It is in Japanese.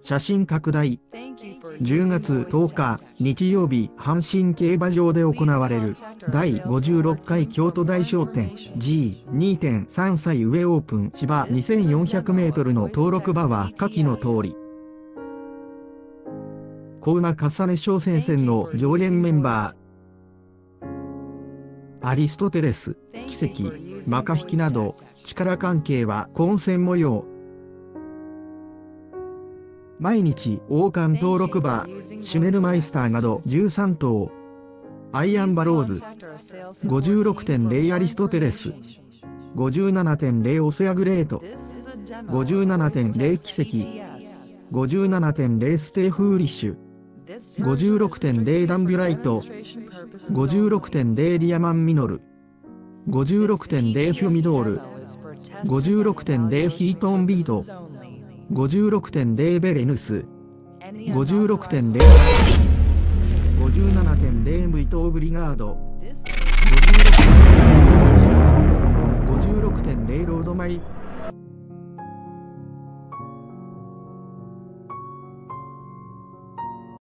写真拡大。10月10日日曜日、阪神競馬場で行われる第56回京都大賞典 G2.3 歳上オープン芝 2400m の登録馬は下記の通り。小馬重ね商戦線の常連メンバー。アリストテレス、奇跡、マカ引きなど、力関係は混戦模様。毎日王冠登録馬、シュネルマイスターなど13頭。アイアンバローズ、56.0 アリストテレス、57.0 オセアグレート、57.0 奇跡、57.0 ステイフーリッシュ、56.0 ダンビュライト、56.0 リアマンミノル、56.0 ヒュミドール、56.0 ヒートンビート、56.0 ベレヌス、56.0 57.0 ムイトーブリガード、56.0 ロードマイ